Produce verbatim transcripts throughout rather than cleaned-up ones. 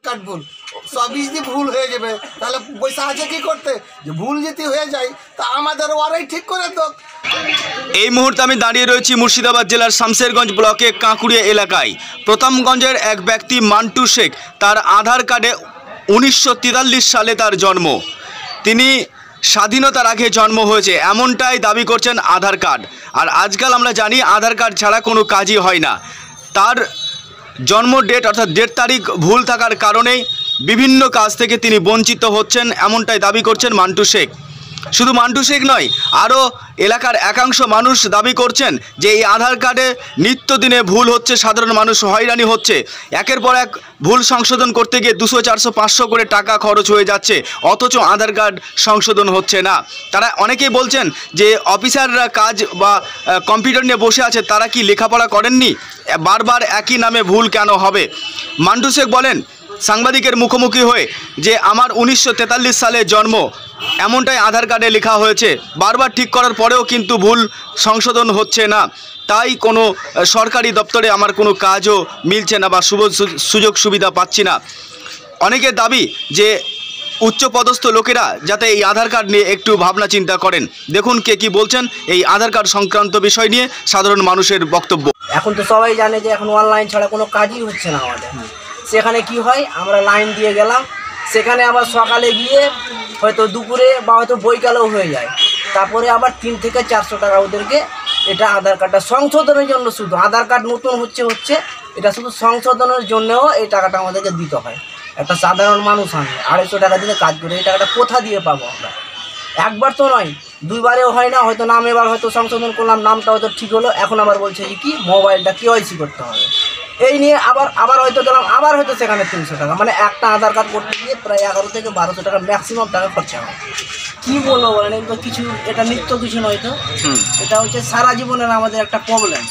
Card ভুল সবই যদি ভুল হয়ে যাবে তাহলে পয়সা আছে কি করতে, যে ভুল যদি হয়ে যায় তা আমাদের ওরাই ঠিক করে দেখ। এই মুহূর্তে আমি দাঁড়িয়ে রয়েছি মুর্শিদাবাদ জেলার শামশেরগঞ্জ ব্লকে কাঁকুড়িয়া এলাকায়। প্রথমগঞ্জের এক ব্যক্তি মান্টু শেখ, তার আধার কার্ডে উনিশশো তেতাল্লিশ সালে তার জন্ম। তিনি স্বাধীনতার আগে জন্ম হয়েছে এমনটাই দাবি করছেন আধার কার্ড। আর আজকাল আমরা জানি আধার কার্ড ছাড়া কোনো কাজই হয় না। তার জন্ম ডেট অর্থাৎ ডেট তারিখ ভুল থাকার কারণেই বিভিন্ন কাজ থেকে তিনি বঞ্চিত হচ্ছেন এমনটাই দাবি করছেন মান্টু শেখ। শুধু মান্টু শেখ নয়, আরও এলাকার একাংশ মানুষ দাবি করছেন যে এই আধার কার্ডে নিত্যদিনে ভুল হচ্ছে, সাধারণ মানুষ হয়রানি হচ্ছে। একের পর এক ভুল সংশোধন করতে গিয়ে দুশো চারশো পাঁচশো করে টাকা খরচ হয়ে যাচ্ছে, অথচ আধার কার্ড সংশোধন হচ্ছে না। তারা অনেকেই বলছেন যে অফিসাররা কাজ বা কম্পিউটার নিয়ে বসে আছে, তারা কি লেখাপড়া করেননি? বারবার একই নামে ভুল কেন হবে? মান্টু শেখ বলেন সাংবাদিকের মুখোমুখি হয়ে যে আমার উনিশশো তেতাল্লিশ সালে জন্ম, এমনটাই আধার কার্ডে লেখা হয়েছে। বারবার ঠিক করার পরেও কিন্তু ভুল সংশোধন হচ্ছে না, তাই কোনো সরকারি দপ্তরে আমার কোনো কাজও মিলছে না বা সুযোগ সুবিধা পাচ্ছি না। অনেকের দাবি যে উচ্চপদস্থ লোকেরা যাতে এই আধার কার্ড নিয়ে একটু ভাবনা চিন্তা করেন। দেখুন কে কি বলছেন এই আধার কার্ড সংক্রান্ত বিষয় নিয়ে সাধারণ মানুষের বক্তব্য। এখন তো সবাই জানে যে এখন অনলাইন ছাড়া কোনো কাজই হচ্ছে না আমাদের। সেখানে কি হয়, আমরা লাইন দিয়ে গেলাম, সেখানে আবার সকালে গিয়ে হয়তো দুপুরে বা হয়তো বৈকালেও হয়ে যায়, তারপরে আবার তিন থেকে চারশো টাকা ওদেরকে এটা আধার কার্ডটা সংশোধনের জন্য, শুধু আধার কার্ড নতুন হচ্ছে হচ্ছে এটা শুধু সংশোধনের জন্যও এই টাকাটা আমাদেরকে দিতে হয়। একটা সাধারণ মানুষ আমি আড়াইশো টাকা দিলে কাজ করে এই টাকাটা কোথা দিয়ে পাবো আমরা? একবার তো নয়, দুইবারেও হয় না, হয়তো নাম এবার হয়তো সংশোধন করলাম, নামটা হয়তো ঠিক হলো, এখন আবার বলছে যে কি মোবাইলটা কেওয়াইসি করতে হবে। এই নিয়ে আবার আবার হয়তো গেলাম, আবার হয়তো সেখানে তিনশো টাকা, মানে একটা আধার কার্ড করতে গিয়ে প্রায় এগারো থেকে বারোশো টাকা ম্যাক্সিমাম টাকা খরচা হয়। কী বলবো বলেন, এগুলো কিছু, এটা নিত্য কিছু নয় তো, এটা হচ্ছে সারা জীবনের আমাদের একটা প্রবলেম।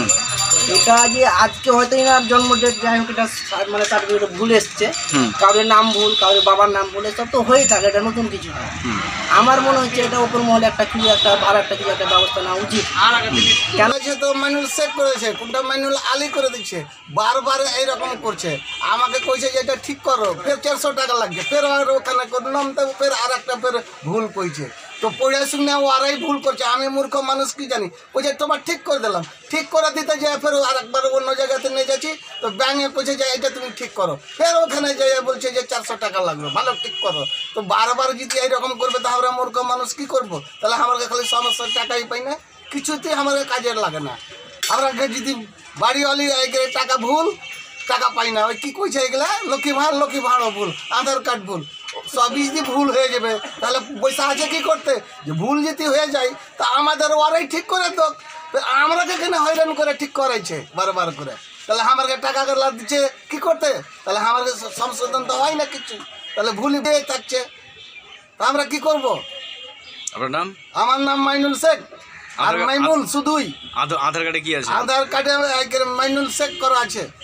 এটা যে আজকে হয়তো এনার জন্ম ডেট যাই হোক এটা মানে সার্টিফিকেট ভুল এসছে, কারোর নাম ভুল, কারোর বাবার নাম ভুল, এসব তো হয়েই থাকে, এটা নতুন কিছু না। আমার মনে হচ্ছে এটা ওপর মহলে একটা কিছু একটা আর একটা কিছু একটা ব্যবস্থা নেওয়া উচিত। কেন তো ম্যানুয়াল সেট করেছে, কোনটা ম্যানুয়াল আলি করে দিচ্ছে, বারবার এইরকম করছে। আমাকে কইছে যে এটা ঠিক করো, ফের চারশো টাকা লাগছে, ফের আর ওখানে করলাম তো ফের আর একটা ফের ভুল কইছে। তো পড়ার সঙ্গে ওরাই ভুল করছে, আমি মূর্খ মানুষ কি জানি। কইছে তোমার ঠিক করে দিলাম, ঠিক করে দিতে যায় ফের আর একবার অন্য জায়গাতে নিয়ে যাচ্ছি, তো ব্যাঙ্কে কইছে যে এটা তুমি ঠিক করো, ফের ওখানে যাই বলছে যে চারশো টাকা লাগবে, ভালো ঠিক করো। তো বারবার যদি এইরকম করবে তাহলে মূর্খ মানুষ কি করবো? তাহলে আমাকে খালি সমস্যার টাকাই পাই না, কিছুতেই আমাদের কাজের লাগে না। আমরা যদি বাড়িওয়ালি টাকা ভুল, টাকা পাই না। ওই কী কইছে এগুলা, লক্ষ্মী ভাড় লক্ষ্মী ভাড়ও ভুল, আধার কার্ড ভুল, সবই যদি ভুল হয়ে যাবে তাহলে পয়সা আছে কি করতে, যে ভুল যদি হয়ে যায় তা আমাদের ওরাই ঠিক করে তো, আমরাকে কেন হয়রান করে ঠিক করাইছে বারবার করে, তাহলে আমাকে টাকা গেলা দিচ্ছে কি করতে, তাহলে আমাকে সংশোধন তো হয় না কিছু, তাহলে ভুলই দিয়ে থাকছে, তা আমরা কি করব? আপনার নাম? আমার নাম মাইনুল শেখ। আর মাইনুল শুধুই আধার কার্ডে কি আছে? আধার কার্ডে মাইনুল শেখ করা আছে।